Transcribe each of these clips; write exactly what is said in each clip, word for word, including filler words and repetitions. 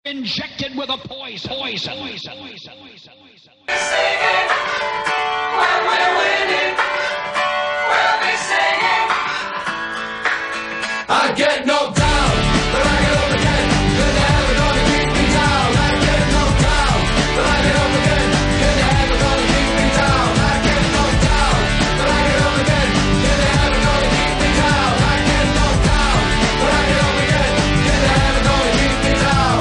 Injected with a poison, poison, poison, poison, poison. Singing when we're winning, we'll be singing. I get knocked down, but I get up again. You're never gonna keep me down. I get knocked down, but I get up again. You're never gonna keep me down. I get knocked down, but I get up again. You're never gonna keep me down. I get knocked down, but I get up again. You're never gonna keep me down.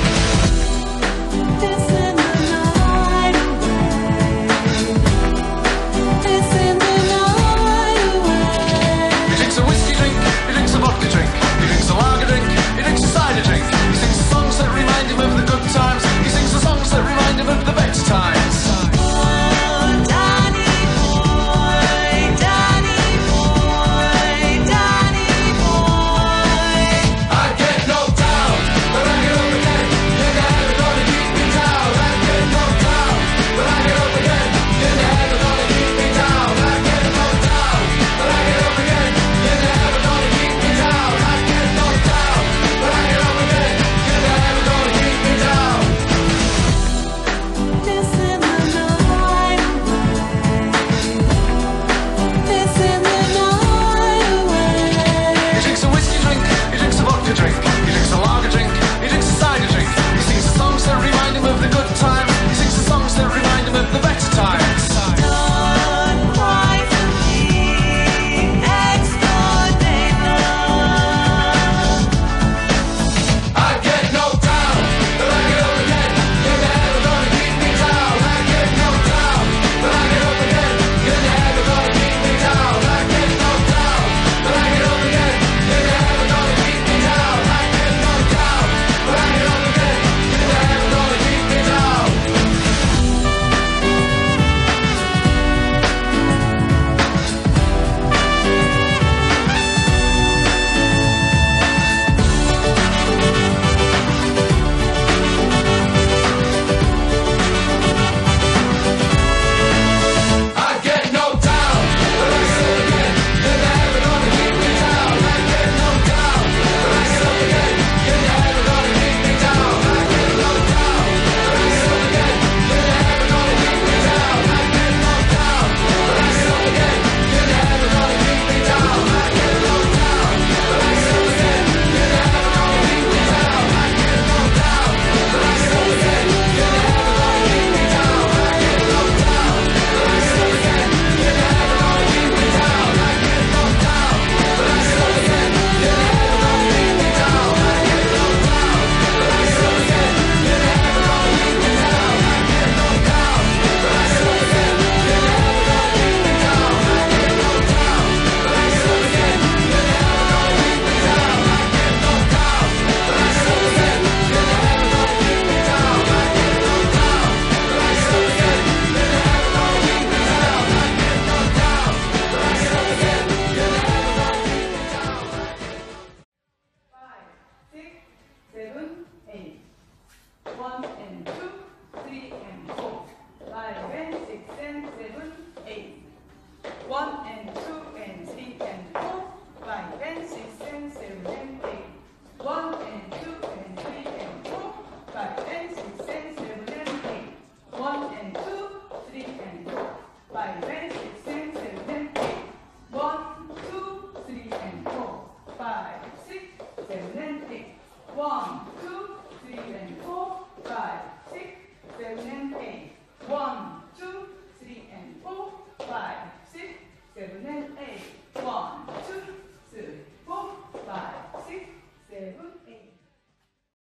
One, two, three, and four, five, six, seven, and eight. One, two, three, and four, five, six, seven, and eight.